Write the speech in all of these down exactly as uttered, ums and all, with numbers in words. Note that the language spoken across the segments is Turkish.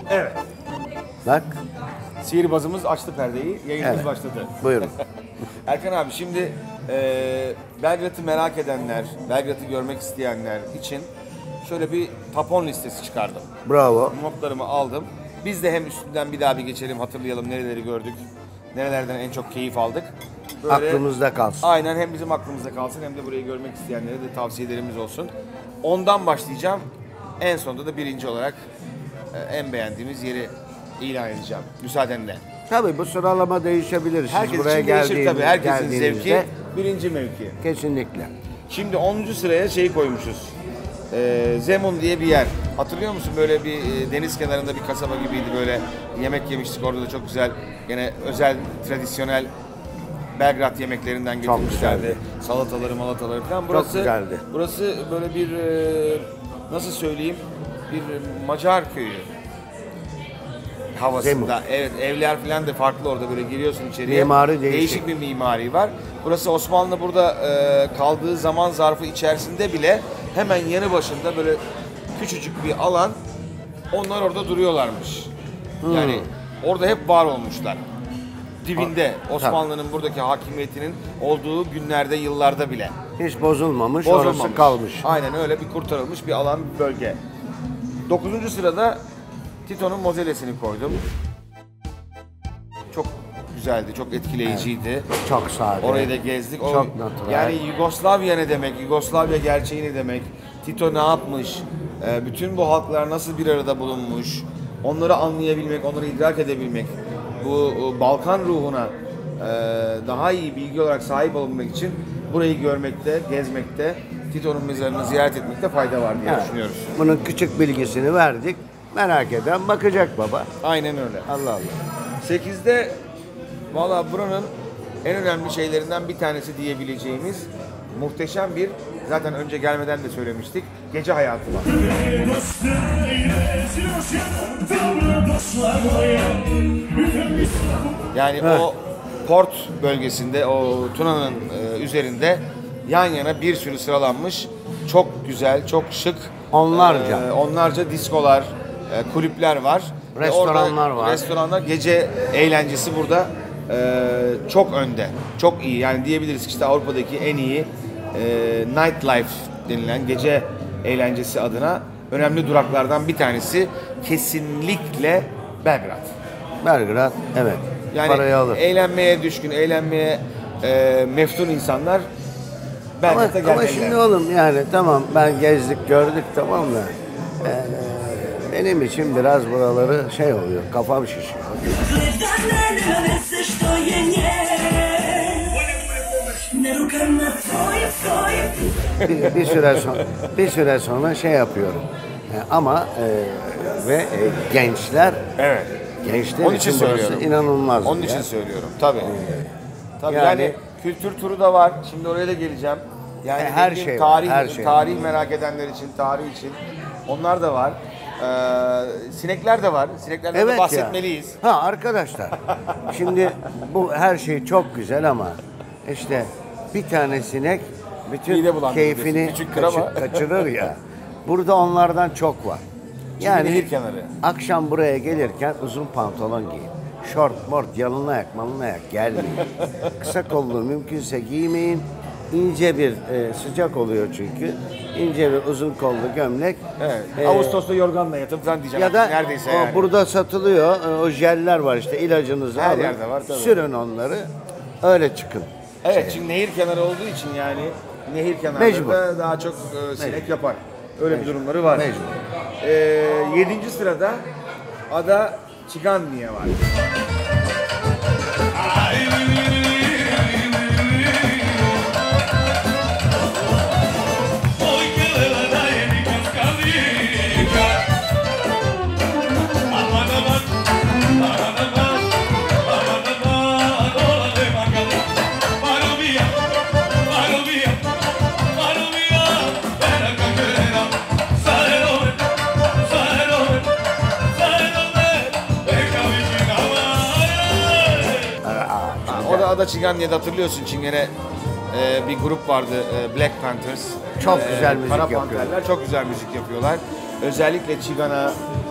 Evet. Bak. Sihirbazımız açtı perdeyi, yayınımız Evet. başladı. Buyurun. Erkan abi şimdi e, Belgrad'ı merak edenler, Belgrad'ı görmek isteyenler için şöyle bir tapon listesi çıkardım. Bravo. Notlarımı aldım. Biz de hem üstünden bir daha bir geçelim, hatırlayalım nereleri gördük, nerelerden en çok keyif aldık. Böyle, Aklımızda kalsın. aynen, hem bizim aklımızda kalsın hem de burayı görmek isteyenlere de tavsiyelerimiz olsun. Ondan başlayacağım. En sonunda da birinci olarak e, en beğendiğimiz yeri ilan edeceğim. Müsaadenle. Tabii bu sıralama değişebilir. Siz Herkes buraya için değişir geldiğiniz, tabii. Herkesin geldiğinizde zevki birinci mevki. kesinlikle. Şimdi onuncu sıraya şey koymuşuz. Ee, Zemun diye bir yer. Hatırlıyor musun? Böyle bir e, deniz kenarında bir kasaba gibiydi. Böyle yemek yemiştik. Orada da çok güzel, gene özel, tradisyonel Belgrad yemeklerinden Çok getirmişlerdi. güzeldi. Salataları, malataları falan. Burası, güzeldi. Burası böyle bir e, nasıl söyleyeyim? Bir Macar köyü havasında. Zemun. Evet, evler falan da farklı orada, böyle giriyorsun içeriye. Mimari değişik. Değişik bir mimari var. Burası Osmanlı burada e, kaldığı zaman zarfı içerisinde bile hemen yanı başında böyle küçücük bir alan, onlar orada duruyorlarmış. Hmm. Yani orada hep var olmuşlar. Dibinde Osmanlı'nın buradaki hakimiyetinin olduğu günlerde, yıllarda bile. Hiç bozulmamış, Bozulmamış. orası kalmış. Aynen öyle, bir kurtarılmış bir alan, bölge. Dokuzuncu sırada Tito'nun mozelesini koydum. Çok güzeldi, çok etkileyiciydi. Evet. Çok sade. Orayı da gezdik. O, Çok natural. yani Yugoslavya ne demek, Yugoslavya gerçeği ne demek, Tito ne yapmış, e, bütün bu halklar nasıl bir arada bulunmuş, onları anlayabilmek, onları idrak edebilmek, bu e, Balkan ruhuna e, daha iyi bilgi olarak sahip olmak için burayı görmekte, gezmekte, Tito'nun mezarını ziyaret etmekte fayda var diye Evet. düşünüyoruz. Bunun küçük bilgisini verdik. Merak eden bakacak baba. Aynen öyle. Allah Allah. sekizde valla buranın en önemli şeylerinden bir tanesi diyebileceğimiz muhteşem bir, zaten önce gelmeden de söylemiştik, gece hayatı var. Yani Evet. o port bölgesinde, o Tuna'nın e, üzerinde yan yana bir sürü sıralanmış çok güzel, çok şık Onlarca. e, onlarca diskolar, e, kulüpler var. Ve Restoranlar orada var. Restoranlar, gece eğlencesi burada e, çok önde, çok iyi. Yani diyebiliriz ki işte Avrupa'daki en iyi e, nightlife denilen gece eğlencesi adına önemli duraklardan bir tanesi kesinlikle Belgrad. Belgrad, evet. Yani Parayı alır. eğlenmeye düşkün, eğlenmeye e, meftun insanlar Ama, Belgrad'a ama gelmeliler. şimdi oğlum yani tamam ben gezdik gördük tamam da e, benim için biraz buraları şey oluyor, kafam şişiyor. bir, bir süre sonra bir süre sonra şey yapıyorum. E, ama e, ve e, gençler Evet. gençler Onun için için burası söylüyorum. inanılmaz. Onun ya. için söylüyorum. Tabii. Tabii Yani- yani, kültür turu da var. Şimdi oraya da geleceğim. Yani E, her bildiğin şey var, tarih, her şey var. tarih merak edenler için, tarih için onlar da var. Ee, sinekler de var. Sineklerden de Evet bahsetmeliyiz. ya. Ha arkadaşlar. Şimdi bu her şey çok güzel ama işte bir tane sinek bütün Mide bulandırır keyfini diyorsun. Küçüktür ama. kaçı- kaçırır ya. Burada onlardan çok var. nehir kenarı. akşam buraya gelirken uzun pantolon giyin. Şort, mort, yalın ayak, malın ayak gelmeyin. Kısa kollu mümkünse giymeyin. İnce bir e, sıcak oluyor çünkü. İnce bir uzun kollu gömlek. Evet. E, Ağustos'ta yorganla yatıp falan diyeceğim. ya da neredeyse o yani. burada satılıyor. e, O jeller var işte ilacınızı Her alın. yerde var, tabii. Sürün onları. Öyle çıkın. Evet, çünkü nehir kenarı olduğu için yani nehir Mecbur. kenarında daha çok e, sinek yapar. Öyle bir durumları var. Mecbur. E, yedinci sırada ada Çiganniye var. O da Ada Çiganniye'de, hatırlıyorsun Çingene e, bir grup vardı, e, Black Panthers. Çok güzel müzik Kara yapıyorlar. Panterler çok güzel müzik yapıyorlar. Özellikle Çigana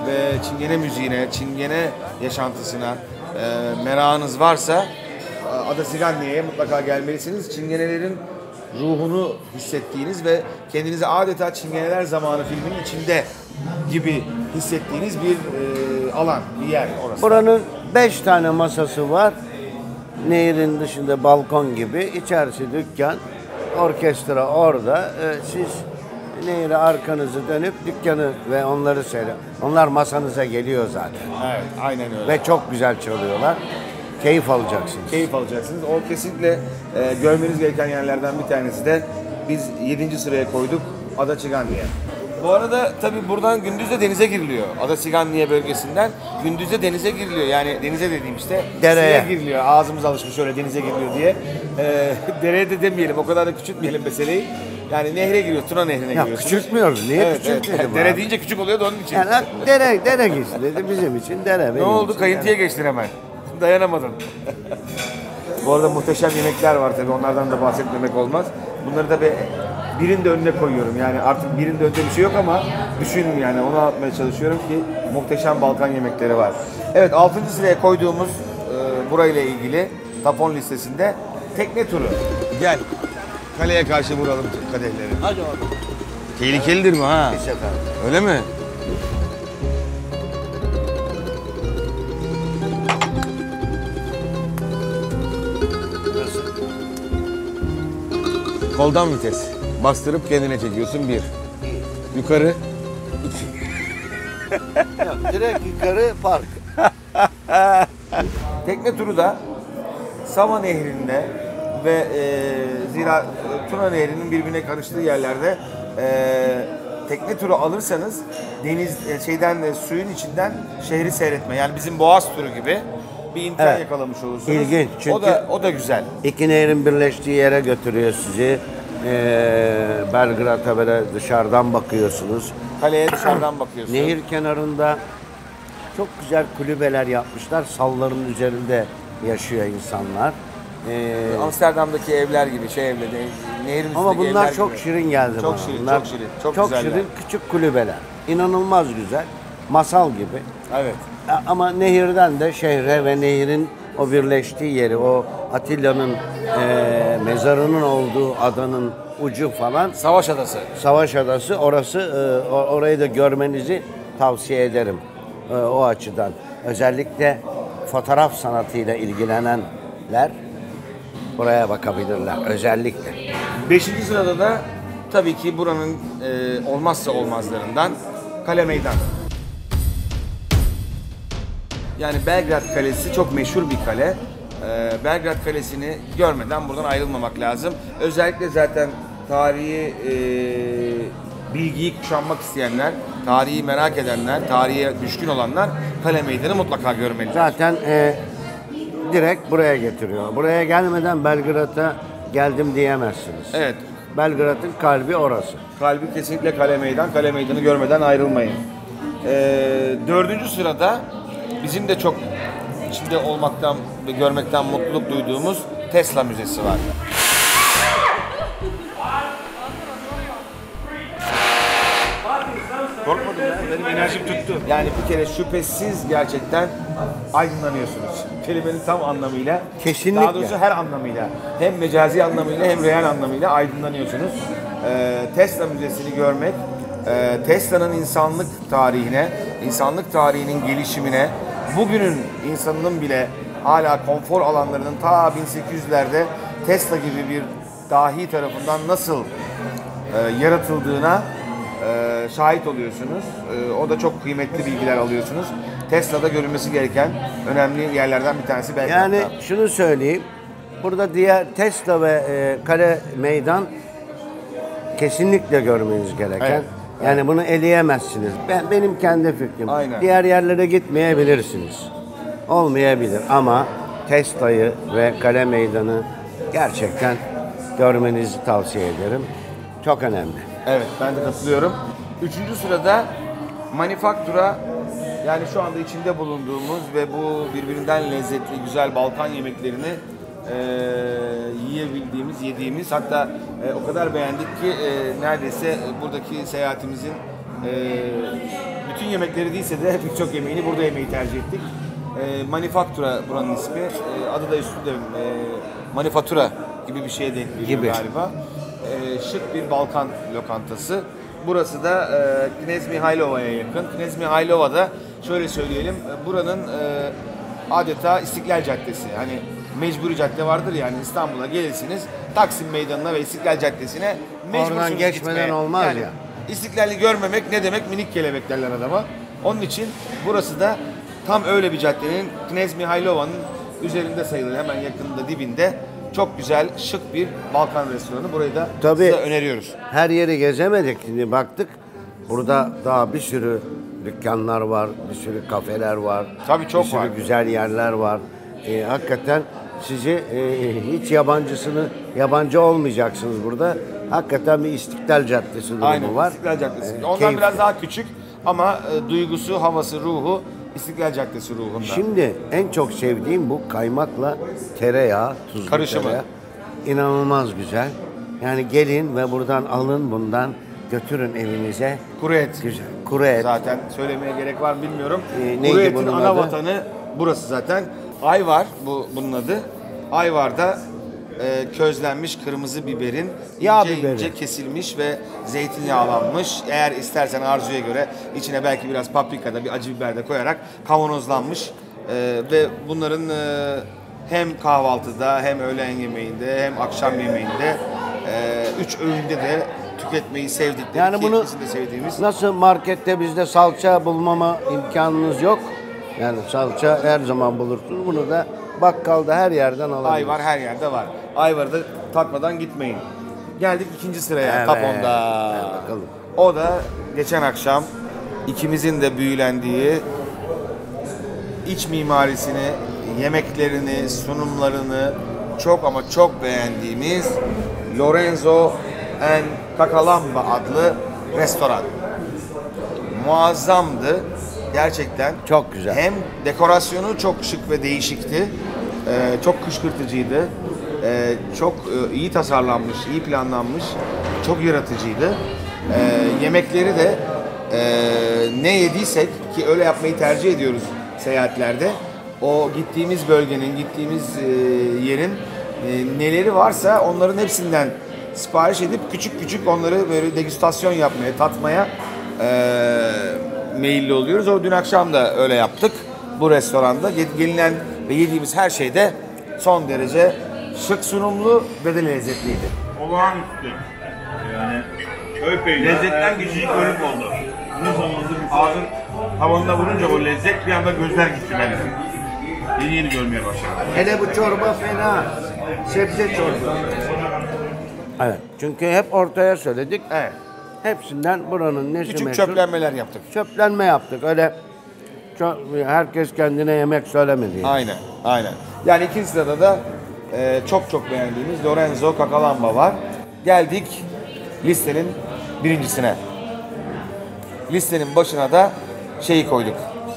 ve Çingene müziğine, Çingene yaşantısına e, merakınız varsa Ada Siganli'ye mutlaka gelmelisiniz. Çingenelerin ruhunu hissettiğiniz ve kendinizi adeta Çingeneler Zamanı filminin içinde gibi hissettiğiniz bir e, alan, bir yer orası. Buranın beş tane masası var. Nehrin dışında balkon gibi. İçerisi dükkan. Orkestra orada. Ee, siz nehre arkanızı dönüp dükkanı ve onları seyredin. Onlar masanıza geliyor zaten. Evet, aynen öyle. Ve çok güzel çalıyorlar. Keyif alacaksınız. Keyif alacaksınız. O kesinlikle e, görmeniz gereken yerlerden bir tanesi de biz yedinci sıraya koyduk Ada Siganli'ye. Bu arada tabii buradan gündüz de denize giriliyor. Ada Siganli'ye bölgesinden gündüz de denize giriliyor. Yani denize dediğim işte Dereye. suya giriliyor. Ağzımız alışmış öyle denize giriliyor diye. E, dereye de demeyelim, o kadar da küçültmeyelim meseleyi. Yani nehre giriyor, Tuna Nehri'ne Ya giriyorsunuz. küçültmüyoruz. Niye Evet, küçültmeyelim evet. abi? Dere deyince küçük oluyor da onun için. Yani dere, dere geçti dedi bizim için dere. Ne benim oldu? için Kayıntıya dere. geçtin hemen. Dayanamadın. Bu arada muhteşem yemekler var tabii. Onlardan da bahsetmemek olmaz. Bunları tabii birinin de önüne koyuyorum. Yani artık birinin de önünde bir şey yok ama düşünün yani onu anlatmaya çalışıyorum ki muhteşem Balkan yemekleri var. Evet, altıncı sıraya koyduğumuz e, burayla ilgili top on listesinde tekne turu. Gel. Kaleye karşı vuralım kadehleri. Hadi oğlum. Tehlikelidir mi ha? Bir sefer. Öyle mi? Nasıl? Koldan vites. Bastırıp kendine çekiyorsun bir. Yukarı. Yok, direkt yukarı park. Tekne turu da Sava Nehri'nde ve e, zira e, Tuna Nehri'nin birbirine karıştığı yerlerde e, tekne turu alırsanız deniz e, şeyden e, suyun içinden şehri seyretme. Yani bizim Boğaz turu gibi bir imkan Evet. yakalamış olursunuz. İlginç, O çünkü- da o da güzel. İki nehrin birleştiği yere götürüyor sizi. Ee, Belgrad'a böyle dışarıdan bakıyorsunuz. Kaleye dışarıdan bakıyorsun. Nehir kenarında çok güzel kulübeler yapmışlar. Salların üzerinde yaşıyor insanlar. Ee, Amsterdam'daki evler gibi şey evleri, nehrin üstündeki ama bunlar evler çok gibi. şirin geldi Çok bana. şirin, Bunlar çok şirin, çok çok güzeller. şirin küçük kulübeler. İnanılmaz güzel. Masal gibi. Evet. A- Ama nehirden de şehre ve nehrin o birleştiği yeri, o Atilla'nın eee, mezarının olduğu adanın ucu falan, Savaş Adası. Savaş Adası, orası eee, o- orayı da görmenizi tavsiye ederim eee, o açıdan. Özellikle fotoğraf sanatıyla ilgilenenler buraya bakabilirler özellikle. Beşinci sırada da tabii ki buranın e, olmazsa olmazlarından Kale Meydan. Yani Belgrad Kalesi çok meşhur bir kale. E, Belgrad Kalesi'ni görmeden buradan ayrılmamak lazım. Özellikle zaten tarihi e, bilgiyi kuşanmak isteyenler, tarihi merak edenler, tarihe düşkün olanlar Kale Meydanı mutlaka görmeli. Zaten eee, direkt buraya getiriyor. Buraya gelmeden Belgrad'a geldim diyemezsiniz. Evet. Belgrad'ın kalbi orası. Kalbi kesinlikle Kale Meydan. Kale Meydanı görmeden ayrılmayın. Ee, dördüncü sırada bizim de çok içinde olmaktan ve görmekten mutluluk duyduğumuz Tesla Müzesi var. Korkmadım ya. Benim enerjim tuttu. Yani bir kere şüphesiz gerçekten aydınlanıyorsunuz. Kelimenin tam anlamıyla. Kesinlikle. Daha doğrusu her anlamıyla. Hem mecazi anlamıyla hem real anlamıyla aydınlanıyorsunuz. Ee, Tesla Müzesi'ni görmek, e, Tesla'nın insanlık tarihine, insanlık tarihinin gelişimine, bugünün insanının bile hala konfor alanlarının ta bin sekiz yüzlerde Tesla gibi bir dahi tarafından nasıl e, yaratıldığına e, şahit oluyorsunuz. E, o da çok kıymetli bilgiler alıyorsunuz. Tesla'da görülmesi gereken önemli yerlerden bir tanesi belki. Yani hatta. şunu söyleyeyim. Burada diğer Tesla ve e, Kale Meydan kesinlikle görmeniz gereken. Evet. Yani bunu eleyemezsiniz. Ben benim kendi fikrim. Aynen. Diğer yerlere gitmeyebilirsiniz. Olmayabilir ama Tesla'yı ve Kale Meydanı gerçekten görmenizi tavsiye ederim. Çok önemli. Evet, ben de katılıyorum. Üçüncü sırada Manifaktura, yani şu anda içinde bulunduğumuz ve bu birbirinden lezzetli, güzel Balkan yemeklerini e, yiyebildiğimiz, yediğimiz, hatta e, o kadar beğendik ki e, neredeyse buradaki seyahatimizin e, bütün yemekleri değilse de pek çok yemeğini burada yemeyi tercih ettik. E, Manifaktura buranın ismi. E, adı da üstünde e, Manifatura gibi bir şeye denk geliyor Gibi. galiba. E, şık bir Balkan lokantası. Burası da e, Knez Mihailova'ya yakın. Knez Mihailova'da şöyle söyleyelim, e, buranın e, adeta İstiklal Caddesi. Hani mecburi cadde vardır ya, yani İstanbul'a gelirsiniz Taksim Meydanı'na ve İstiklal Caddesi'ne mecbursunuz Oradan geçmeden gitmeye. olmaz Yani ya. İstiklal'i görmemek ne demek? Minik kelebek derler adama. Onun için burası da tam öyle bir caddenin, Knez Mihailova'nın üzerinde sayılır, hemen yakında dibinde. Çok güzel, şık bir Balkan restoranı. Burayı da Tabii. size öneriyoruz. Her yeri gezemedik. Şimdi baktık. Burada daha bir sürü dükkanlar var, bir sürü kafeler var. Tabii çok bir sürü var. güzel yerler var. Ee, hakikaten sizi e, hiç yabancısını, yabancı olmayacaksınız burada. Hakikaten bir İstiklal Caddesi durumu Aynen, var. İstiklal Caddesi. Ee, Ondan keyifli. biraz daha küçük ama e, duygusu, havası, ruhu İstiklal Caddesi ruhunda. Şimdi en çok sevdiğim bu kaymakla tereyağı, tuzlu Karışımı. tereyağı. İnanılmaz güzel. Yani gelin ve buradan alın, bundan götürün evinize. Kuru et. Güzel. Kuru et. Zaten söylemeye gerek var mı bilmiyorum. Ee, Kuru neydi etin bunun ana adı? vatanı burası zaten. Ayvar bu bunun adı. Ayvar'da e, közlenmiş kırmızı biberin Yağ ince biberi. ince kesilmiş ve zeytinyağlanmış. Eğer istersen arzuya göre içine belki biraz paprika da bir acı biber de koyarak kavanozlanmış. E, ve bunların e, hem kahvaltıda hem öğlen yemeğinde hem akşam yemeğinde e, üç öğünde de tüketmeyi sevdikleri, Yani bunu keyiflisini de sevdiğimiz. nasıl markette bizde salça bulmama imkanınız yok. Yani salça her zaman bulursunuz. Bunu da bakkalda her yerden alabilirsiniz. Ayvar her yerde var. Ayvar'ı da tatmadan gitmeyin. Geldik ikinci sıraya, Evet, top onda. hadi bakalım. O da geçen akşam ikimizin de büyülendiği iç mimarisini, yemeklerini, sunumlarını çok ama çok beğendiğimiz Lorenzo and Cacalamba adlı restoran. Muazzamdı. Gerçekten. Çok güzel. Hem dekorasyonu çok şık ve değişikti. Ee, çok kışkırtıcıydı. Ee, çok e, iyi tasarlanmış, iyi planlanmış. Çok yaratıcıydı. Ee, yemekleri de e, ne yediysek, ki öyle yapmayı tercih ediyoruz seyahatlerde. O gittiğimiz bölgenin, gittiğimiz e, yerin e, neleri varsa onların hepsinden sipariş edip küçük küçük onları böyle degüstasyon yapmaya, tatmaya e, meyilli oluyoruz. O dün akşam da öyle yaptık bu restoranda. Gelinen ve yediğimiz her şey de son derece şık, sunumlu ve de lezzetliydi. Olağanüstü. Yani köy peyniri. Lezzetten geçecek ölüm oldu. Ne zamandır ağzın tavanına vurunca o lezzet bir anda gözler gitti bende. Yeni yeni görmeye başladım. Hele bu çorba fena. Sebze çorba. Evet. Çünkü hep ortaya söyledik. Evet. Hepsinden buranın nesi Küçük meşhur? çöplenmeler yaptık. Çöplenme yaptık. Öyle çok, herkes kendine yemek söylemedi. Yani. Aynen, aynen. Yani ikinci sırada da e, çok çok beğendiğimiz Lorenzo Cacalamba var. Geldik listenin birincisine. Listenin başına da şeyi koyduk.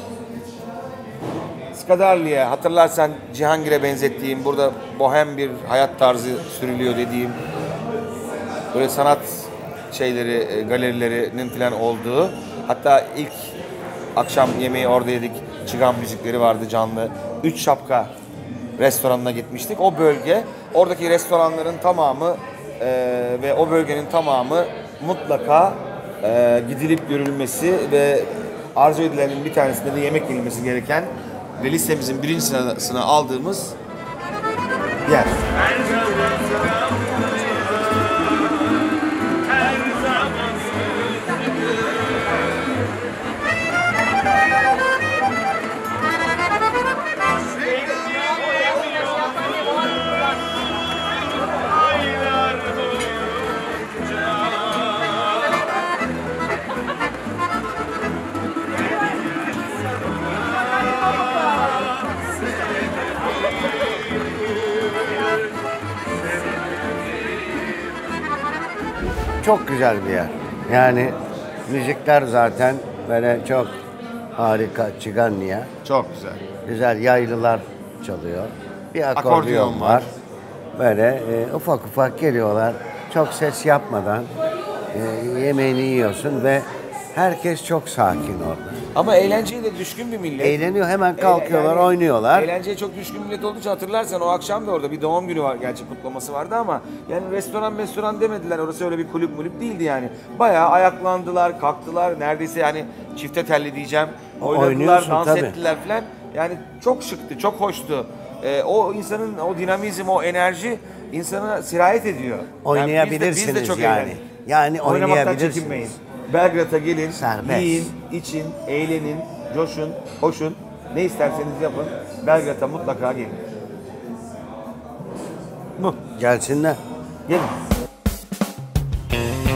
Skadarli'ye, hatırlarsan Cihangir'e benzettiğim, burada bohem bir hayat tarzı sürülüyor dediğim, böyle sanat şeyleri, e, galerilerinin falan olduğu, hatta ilk akşam yemeği orada yedik, çıgan müzikleri vardı canlı. Üç Şapka restoranına gitmiştik. O bölge, oradaki restoranların tamamı e, ve o bölgenin tamamı mutlaka e, gidilip görülmesi ve arzu edilenin bir tanesinde de yemek yenilmesi gereken ve listemizin birinci sırasına aldığımız yer. Çok güzel bir yer. Yani müzikler zaten böyle çok harika. Çiganlıya. Çok güzel. Güzel yaylılar çalıyor. Bir akordeon, Akordeon var. var. Böyle e, ufak ufak geliyorlar. Çok ses yapmadan e, yemeğini yiyorsun ve Herkes çok sakin orada. Ama eğlenceye de düşkün bir millet. Eğleniyor, hemen kalkıyorlar, Yani oynuyorlar. Eğlenceye çok düşkün millet olduğu için hatırlarsan o akşam da orada bir doğum günü var, gerçi kutlaması vardı ama yani restoran restoran demediler, orası öyle bir kulüp mulüp değildi yani. Bayağı ayaklandılar, kalktılar, neredeyse yani çifte telli diyeceğim. Oynadılar, Oynuyorsun dans tabii. ettiler falan. Yani çok şıktı, çok hoştu. Ee, o insanın o dinamizm, o enerji insana sirayet ediyor. Oynayabilirsiniz yani. Biz de, biz de çok yani. eğlendik. Yani Oynamaktan oynayabilirsiniz. çekinmeyin. Belgrad'a gelin, Serbest. yiyin, için, eğlenin, coşun, hoşun. Ne isterseniz yapın. Belgrad'a mutlaka gelin. Bu. Gelsinler. Gelin.